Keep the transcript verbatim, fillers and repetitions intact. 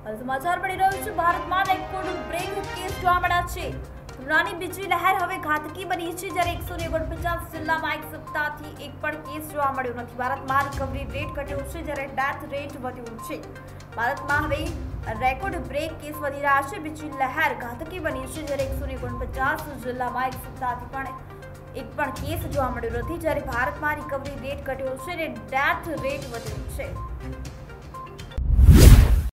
હાલ સમાચાર મળી રહ્યું છે ભારતમાં રેકોર્ડ બ્રેક કેસ જોવા મળ્યા છે। કોરોનાની બીજી લહેર હવે ઘાતકી બની છે, જ્યારે એકસો ઓગણપચાસ જિલ્લામાં એક સપ્તાહથી એક પણ કેસ જોવા મળ્યો નથી। ભારતમાં રિકવરી રેટ ઘટ્યો છે, જ્યારે ડેથ રેટ વધ્યો છે। ભારતમાં હવે રેકોર્ડ બ્રેક કેસ વધી રહ્યા છે। બીજી લહેર ઘાતકી બની છે, જ્યારે એકસો ઓગણપચાસ જિલ્લામાં એક સપ્તાહથી પણ એક પણ કેસ જોવા મળ્યો નથી, જ્યારે ભારતમાં રિકવરી રેટ ઘટ્યો છે અને ડેથ રેટ વધ્યો છે।